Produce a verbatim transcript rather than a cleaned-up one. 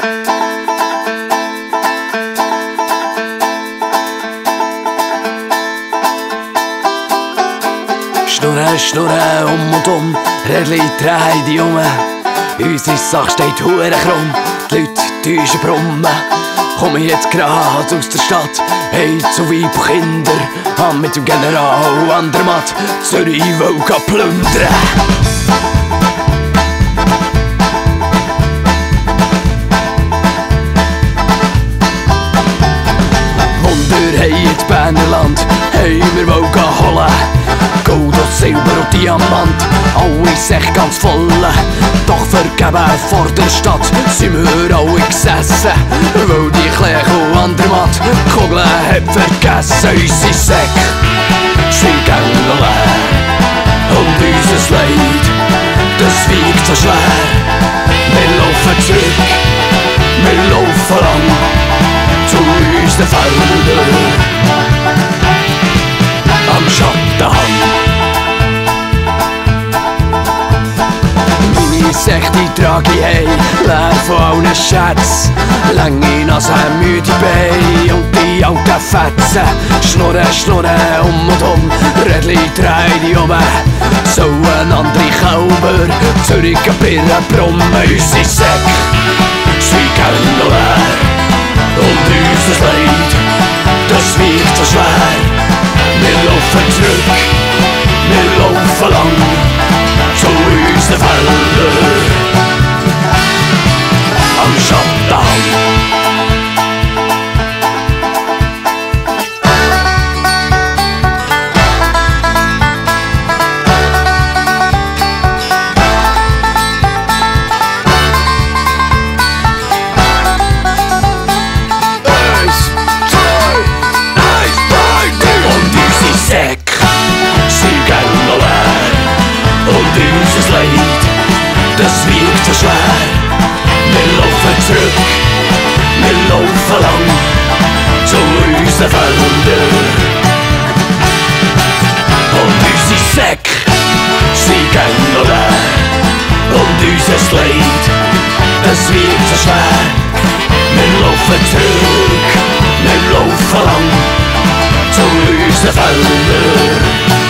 Schnurren, schnurren, um und um, Rädli drehen die um. Unsere Sache steht hure krumm, die Leute täuschen brummen. Komme jetzt grad aus der Stadt, hey zu Weib und Kinder, han mit dem General Andermatt Zürich will ga plündern. Wunder, hey in Bernerland, hey wir wollen ga holen. Gold und Silber und Diamant, alles echt ganz voll. Doch vergeben vor der Stadt sind wir alle gesessen, weil die Kleine Andermatt Kugeln hat vergessen. Unsere Säcke sind gängig leer und unser Leid, das wiegt so schwer. Wir laufen zurück, wir laufen lang zu unseren Feldern am Schattenhang. Meine Säcke, die trage ich heim, leer von allen Schätzen. Lange Nase, müde Beine und die alten Fetzen. Schnurren, schnurren, um und um, Rädli drehen die um. So ein andere Kälber, Zürich Birnen brummen. Unsere Säcke sind gängig leer und unser Leid, das wiegt so schwer. Wir laufen zurück, wir laufen lang zu unseren Feldern am Schattenhang. Unser Leid, das wiegt so schwer. Wir laufen zurück, wir laufen lang zu unseren Feldern. Und unsere Säcke sind gängig leer. Und unser Leid, das wiegt so schwer. Wir laufen zurück, wir laufen lang zu unseren Feldern.